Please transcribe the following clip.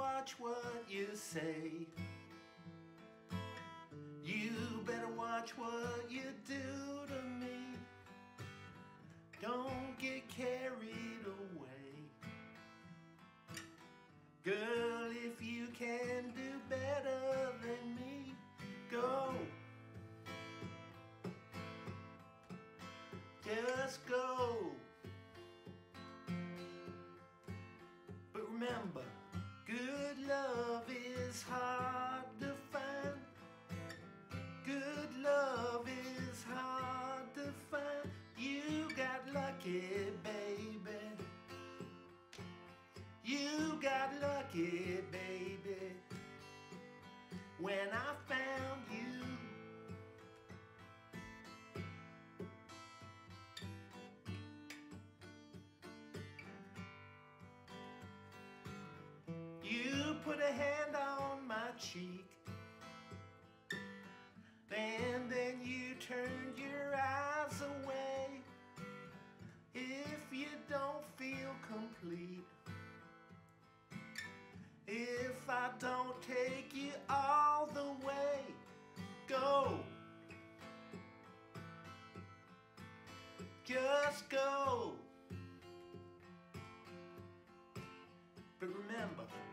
watch what you say. You better watch what you do to me. Don't get carried away. Girl, if you can do better than me, go. Just go. But remember, good love is hard to find. Good love is hard to find. You got lucky, baby. You got lucky, baby, when I found you. You put a hand on my cheek, and then you turned your eyes away. If you don't feel complete, if I don't take you all the way, go. Just go. But remember,